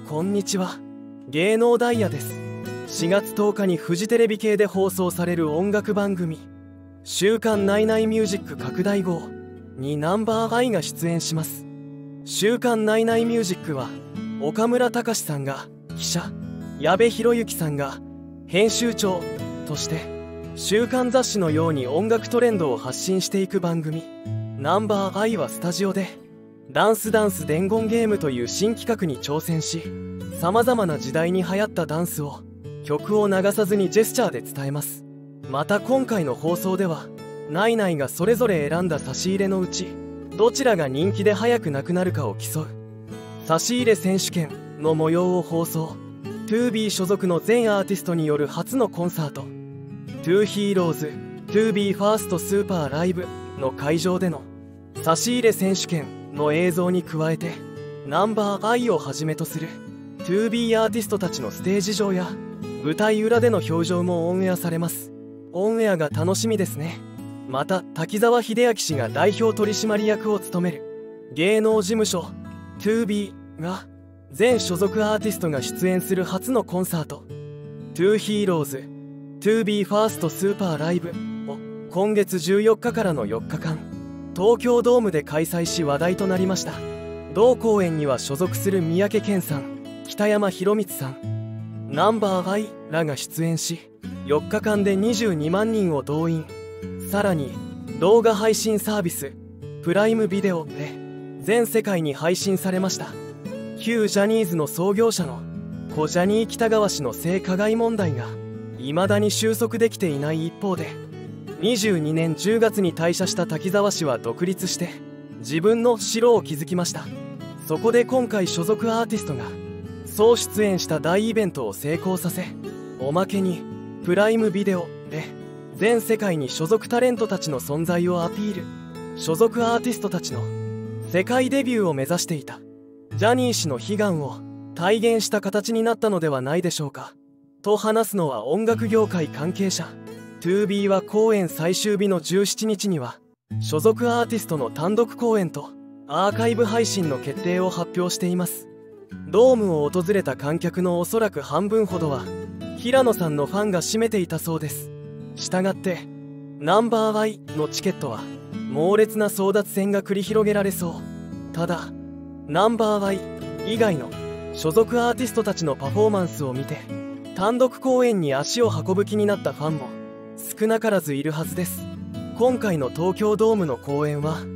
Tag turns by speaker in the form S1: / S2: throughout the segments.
S1: こんにちは。芸能ダイヤです。4月10日にフジテレビ系で放送される音楽番組「週刊ナイナイミュージック拡大号」にナンバーアイが出演します。週刊ナイナイミュージックは岡村隆史さんが記者、矢部浩之さんが編集長として週刊雑誌のように音楽トレンドを発信していく番組。ナンバーアイはスタジオでダンス伝言ゲームという新企画に挑戦し、さまざまな時代に流行ったダンスを曲を流さずにジェスチャーで伝えます。また今回の放送ではナイナイがそれぞれ選んだ差し入れのうちどちらが人気で早くなくなるかを競う差し入れ選手権の模様を放送。 2B 所属の全アーティストによる初のコンサート 2Heroes2B ファーストスーパーライブの会場での差し入れ選手権の映像に加えて、ナンバーアイをはじめとする 2B アーティストたちのステージ上や舞台裏での表情もオンエアされます。オンエアが楽しみですね。また滝沢秀明氏が代表取締役を務める芸能事務所 2B が全所属アーティストが出演する初のコンサート 2Heroes2B ファーストスーパーライブを今月14日からの4日間東京ドームで開催し話題となりました。同公演には所属する三宅健さん、北山宏光さん、ナンバーアイらが出演し、4日間で22万人を動員。さらに動画配信サービスプライムビデオで全世界に配信されました。旧ジャニーズの創業者の故ジャニー喜多川氏の性加害問題が未だに収束できていない一方で、22年10月に退社した滝沢氏は独立して自分の城を築きました。そこで今回所属アーティストが総出演した大イベントを成功させ、おまけにプライムビデオで全世界に所属タレントたちの存在をアピール。所属アーティストたちの世界デビューを目指していたジャニー氏の悲願を体現した形になったのではないでしょうか、と話すのは音楽業界関係者。 2B は公演最終日の17日には所属アーティストの単独公演とアーカイブ配信の決定を発表しています。ドームを訪れた観客のおそらく半分ほどは平野さんのファンが占めていたそうです。したがってナンバーアイのチケットは猛烈な争奪戦が繰り広げられそう。ただナンバーアイ以外の所属アーティストたちのパフォーマンスを見て単独公演に足を運ぶ気になったファンも少なからずいるはずです。今回の東京ドームの公演は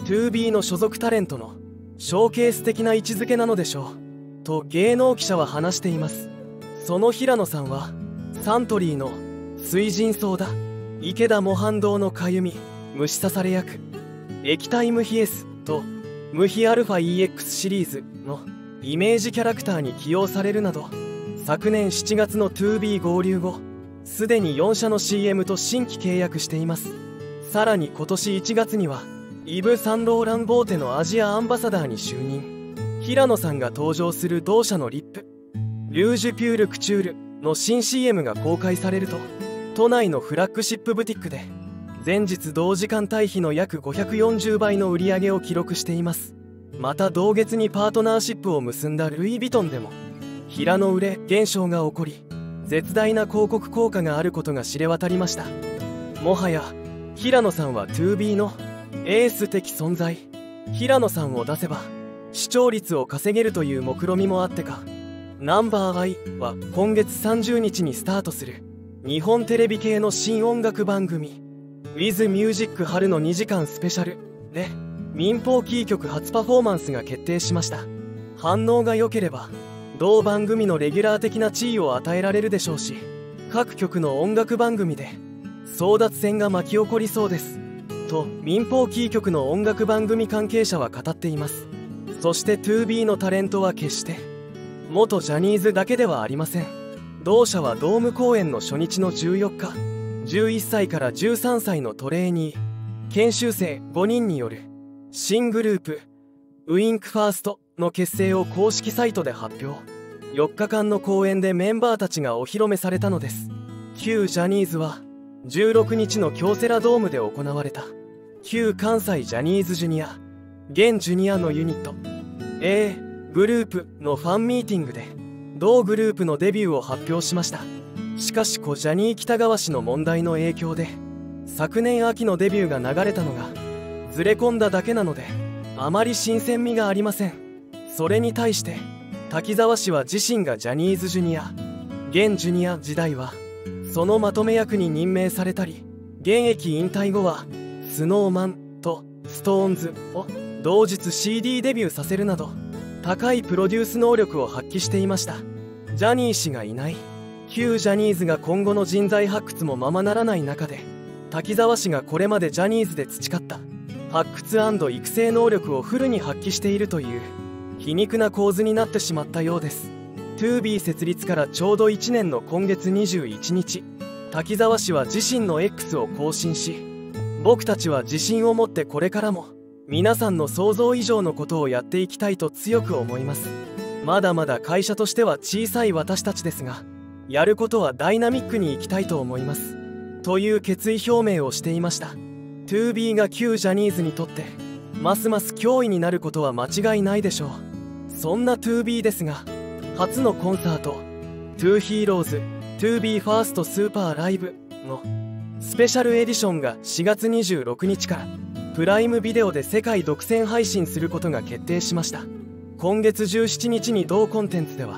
S1: 2B の所属タレントのショーケース的な位置づけなのでしょうと芸能記者は話しています。その平野さんはサントリーの水神ソーダ、池田模範堂のかゆみ虫刺され役、液体無比 S と無比 αEX シリーズのイメージキャラクターに起用されるなど、昨年7月の 2B 合流後すでに4社の CM と新規契約しています。さらに今年1月にはイヴ・サンローラン・ボーテのアジアアンバサダーに就任。平野さんが登場する同社のリップリュージュピュール・クチュールの新 CM が公開されると、都内のフラッグシップブティックで前日同時間帯比の約540倍の売り上げを記録しています。また同月にパートナーシップを結んだルイ・ヴィトンでも平野売れ現象が起こり、絶大な広告効果があることが知れ渡りました。もはや平野さんは 2B のエース的存在。平野さんを出せば視聴率を稼げるという目論みもあってか、ナンバーアイは今月30日にスタートする日本テレビ系の新音楽番組 With Music 春の2時間スペシャルで民放キー局初パフォーマンスが決定しました。反応が良ければ同番組のレギュラー的な地位を与えられるでしょうし、各局の音楽番組で争奪戦が巻き起こりそうですと民放キー局の音楽番組関係者は語っています。そして 2B のタレントは決して元ジャニーズだけではありません。同社はドーム公演の初日の14日、11歳から13歳のトレーニー研修生5人による新グループウインクファーストの結成を公式サイトで発表。4日間の公演でメンバーたちがお披露目されたのです。旧ジャニーズは16日の京セラドームで行われた旧関西ジャニーズジュニア現ジュニアのユニットグループのファンミーティングで同グループのデビューを発表しました。しかしジャニー喜多川氏の問題の影響で昨年秋のデビューが流れたのがずれ込んだだけなので、あまり新鮮味がありません。それに対して滝沢氏は自身がジャニーズジュニア現ジュニア時代はそのまとめ役に任命されたり、現役引退後は SnowMan と SixTONES を同日 CD デビューさせるなど高いプロデュース能力を発揮していました。ジャニー氏がいない旧ジャニーズが今後の人材発掘もままならない中で、滝沢氏がこれまでジャニーズで培った発掘&育成能力をフルに発揮しているという皮肉な構図になってしまったようです。TOBE 設立からちょうど1年の今月21日、滝沢氏は自身の X を更新し、僕たちは自信を持ってこれからも皆さんの想像以上のことをやっていきたいと強く思います。まだまだ会社としては小さい私たちですが、やることはダイナミックにいきたいと思いますという決意表明をしていました。 TOBE が旧ジャニーズにとってますます脅威になることは間違いないでしょう。そんな TOBE ですが、初のコンサート TOHEROES TOBE FIRST SUPER LIVE のスペシャルエディションが4月26日からプライムビデオで世界独占配信することが決定しました。今月17日に同コンテンツでは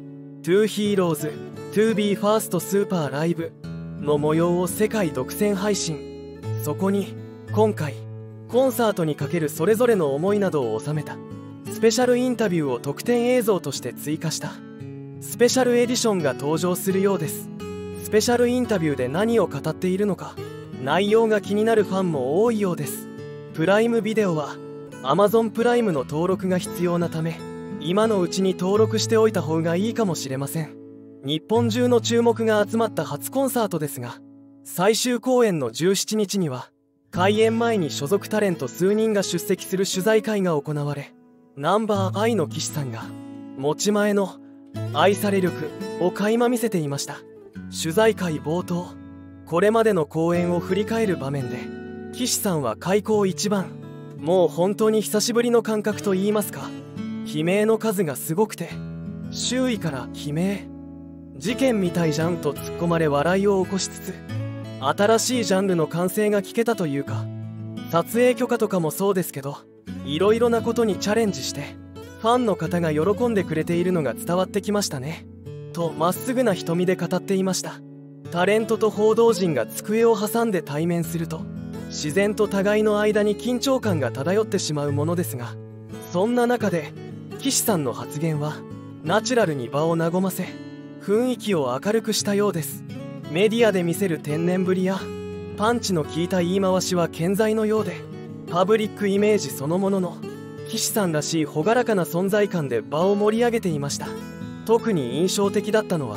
S1: TOHEROES TOBE FIRST SUPER LIVE の模様を世界独占配信。そこに今回コンサートにかけるそれぞれの思いなどを収めたスペシャルインタビューを特典映像として追加したスペシャルエディションが登場するようです。スペシャルインタビューで何を語っているのか、内容が気になるファンも多いようです。プライムビデオは Amazon プライムの登録が必要なため、今のうちに登録しておいた方がいいかもしれません。日本中の注目が集まった初コンサートですが、最終公演の17日には開演前に所属タレント数人が出席する取材会が行われ、ナンバーアイの岸さんが持ち前の愛され力を垣間見せていました。取材会冒頭、これまでの公演を振り返る場面で岸さんは開口一番、もう本当に久しぶりの感覚と言いますか、悲鳴の数がすごくて、周囲から悲鳴事件みたいじゃんと突っ込まれ笑いを起こしつつ、新しいジャンルの歓声が聞けたというか、撮影許可とかもそうですけど、いろいろなことにチャレンジしてファンの方が喜んでくれているのが伝わってきましたねとまっすぐな瞳で語っていました。タレントと報道陣が机を挟んで対面すると自然と互いの間に緊張感が漂ってしまうものですが、そんな中で岸さんの発言はナチュラルに場を和ませ、雰囲気を明るくしたようです。メディアで見せる天然ぶりやパンチの効いた言い回しは健在のようで、パブリックイメージそのものの岸さんらしい朗らかな存在感で場を盛り上げていました。特に印象的だったのは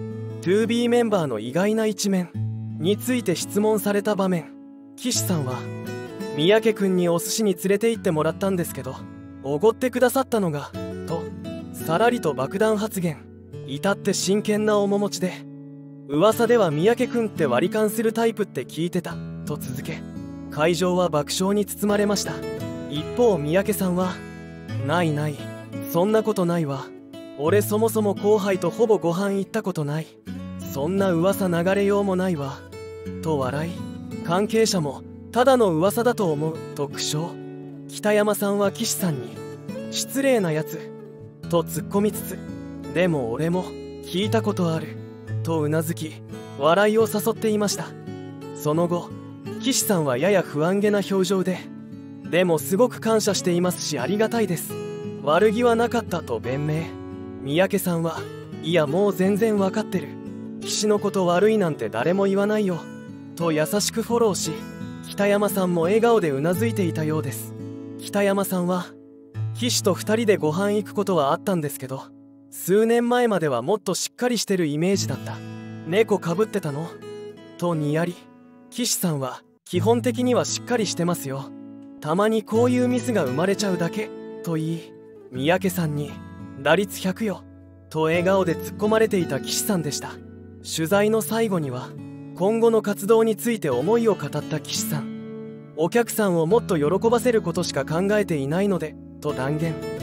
S1: TOBE メンバーの意外な一面について質問された場面。岸さんは三宅君にお寿司に連れて行ってもらったんですけど、おごってくださったのがとさらりと爆弾発言。至って真剣な面持ちで、噂では三宅君って割り勘するタイプって聞いてたと続け、会場は爆笑に包まれました。一方三宅さんは、ないない、そんなことないわ、俺そもそも後輩とほぼご飯行ったことない、そんな噂流れようもないわと笑い、関係者もただの噂だと思うと苦笑。北山さんは岸さんに失礼なやつと突っ込みつつ、でも俺も聞いたことあるとうなずき笑いを誘っていました。その後岸さんはやや不安げな表情で、でもすごく感謝していますしありがたいです、悪気はなかったと弁明。三宅さんは、いやもう全然わかってる、岸のこと悪いなんて誰も言わないよと優しくフォローし、北山さんも笑顔でうなずいていたようです。北山さんは、岸と2人でご飯行くことはあったんですけど、数年前まではもっとしっかりしてるイメージだった、猫かぶってたのとにやり、岸さんは基本的にはしっかりしてますよ、たまにこういうミスが生まれちゃうだけと言い、三宅さんに打率100よと笑顔で突っ込まれていた岸さんでした。取材の最後には今後の活動について思いを語った岸さん。お客さんをもっと喜ばせることしか考えていないのでと断言。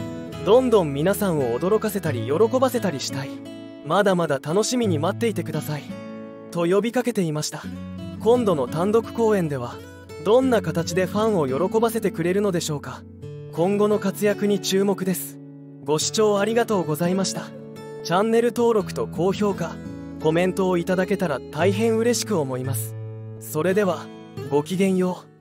S1: どんどん皆さんを驚かせたり喜ばせたりしたい。まだまだ楽しみに待っていてください。と呼びかけていました。今度の単独公演ではどんな形でファンを喜ばせてくれるのでしょうか。今後の活躍に注目です。ご視聴ありがとうございました。チャンネル登録と高評価、コメントをいただけたら大変嬉しく思います。それでは、ごきげんよう。